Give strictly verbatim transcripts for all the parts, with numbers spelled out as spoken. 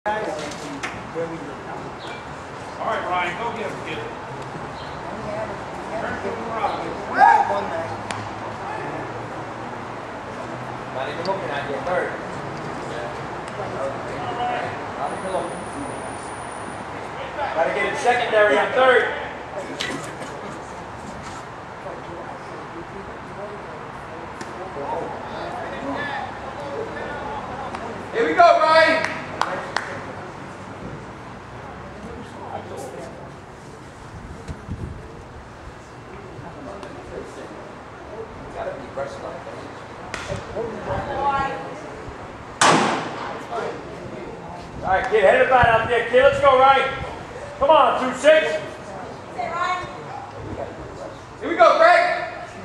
All right, Ryan, go get him, kid. Turn to the rock. Not even looking at you, third. Not even looking. Gotta get it secondary on third. Here we go, Ryan. Gotta be pressing on it. All right, kid, head it back out there, kid. Let's go, Ryan. Come on, two six. Here we go, Greg.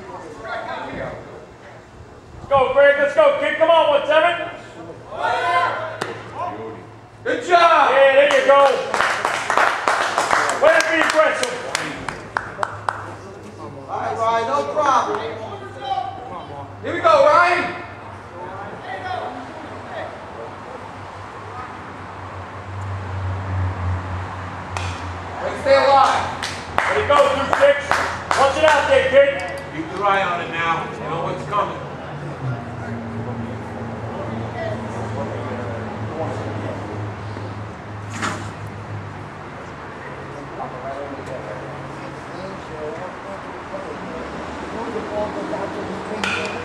Let's go, Greg. Let's go, kid. Come on, one seven. Good job. Yeah, there you go. Way to be aggressive. All right, Ryan, no problem. Here we go, Ryan. Stay alive. There you go, two six. Watch it out there, kid. Keep your eye on it now. You know what's coming. Move the ball, go down to the